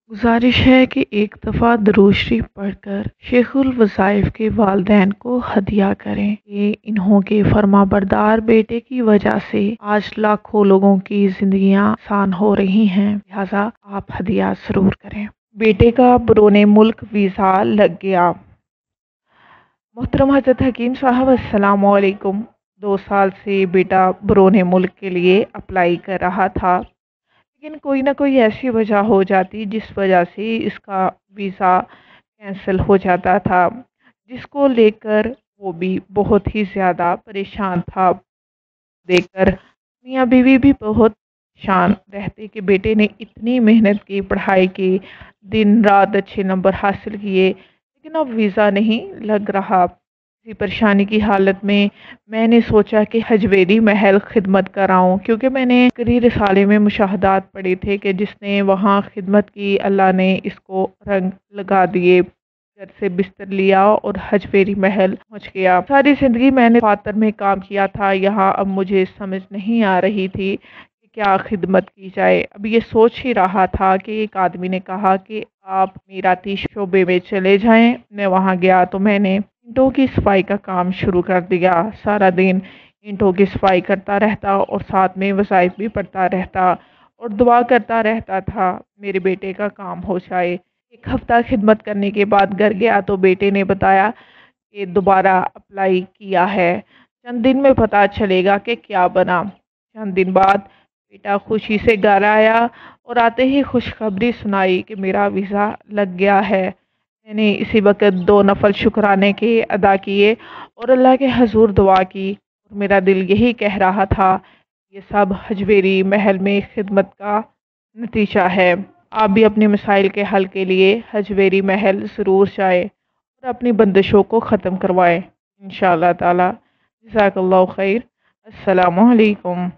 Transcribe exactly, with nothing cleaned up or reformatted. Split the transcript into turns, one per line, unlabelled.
गुजारिश है कि एक दफ़ा दुरूद शरीफ पढ़कर शेखुल वज़ाइफ के वालिदैन को हदिया करें कि इन्हों के फर्माबरदार बेटे की वजह से आज लाखों लोगों की जिंदगियां आसान हो रही हैं, लिहाजा आप हदिया ज़रूर करें। बेटे का बरोने मुल्क वीज़ा लग गया। मोहतरम हज़रत हकीम साहब अस्सलाम वालेकुम। दो साल से बेटा बरोने मुल्क के लिए अप्लाई कर रहा था, लेकिन कोई ना कोई ऐसी वजह हो जाती जिस वजह से इसका वीज़ा कैंसिल हो जाता था, जिसको लेकर वो भी बहुत ही ज़्यादा परेशान था। देखकर मियाँ बीवी भी बहुत परेशान रहते कि बेटे ने इतनी मेहनत की, पढ़ाई की, दिन रात अच्छे नंबर हासिल किए, लेकिन अब वीज़ा नहीं लग रहा। इसी परेशानी की हालत में मैंने सोचा कि हजवेरी महल खिदमत कराऊं, क्योंकि मैंने करी रिसाले में मुशाहदात पढ़े थे कि जिसने वहाँ खिदमत की अल्लाह ने इसको रंग लगा दिए। घर से बिस्तर लिया और हजवेरी महल पहुंच गया। सारी जिंदगी मैंने फातर में काम किया था, यहाँ अब मुझे समझ नहीं आ रही थी कि क्या खिदमत की जाए। अब ये सोच ही रहा था कि एक आदमी ने कहा कि आप मीराती शोबे में चले जाएं। मैं वहाँ गया तो मैंने ईंटों की सफाई का काम शुरू कर दिया। सारा दिन ईंटों की सफाई करता रहता और साथ में वज़ाइफ भी पढ़ता रहता और दुआ करता रहता था मेरे बेटे का काम हो जाए। एक हफ्ता खिदमत करने के बाद घर गया तो बेटे ने बताया कि दोबारा अप्लाई किया है, चंद दिन में पता चलेगा कि क्या बना। चंद दिन बाद बेटा खुशी से घर आया और आते ही खुशखबरी सुनाई कि मेरा वीज़ा लग गया है। मैंने इसी वक्त दो नफल शुक्राने के अदा किए और अल्लाह के हजूर दुआ की, और मेरा दिल यही कह रहा था ये सब हजवेरी महल में खिदमत का नतीजा है। आप भी अपने मसाइल के हल के लिए हजवेरी महल ज़रूर जाएं और अपनी बंदिशों को ख़त्म करवाएं इंशाअल्लाह ताला। जज़ाकल्लाहु खैर। अस्सलामु अलैकुम।